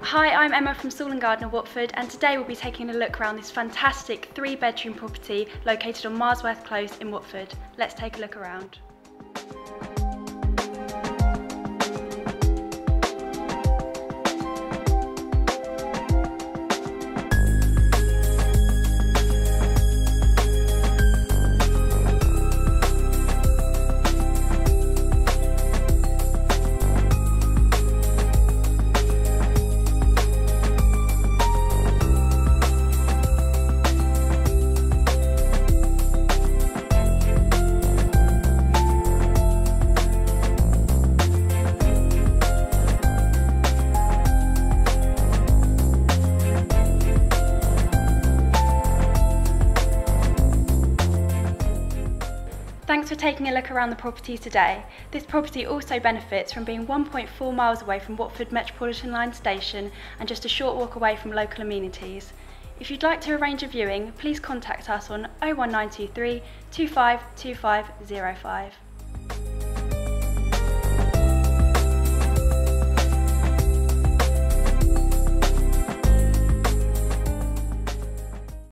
Hi, I'm Emma from Sewell and Gardner, Watford, and today we'll be taking a look around this fantastic 3-bedroom property located on Marsworth Close in Watford. Let's take a look around. Thanks for taking a look around the property today. This property also benefits from being 1.4 miles away from Watford Metropolitan Line station and just a short walk away from local amenities. If you'd like to arrange a viewing, please contact us on 01923 252505.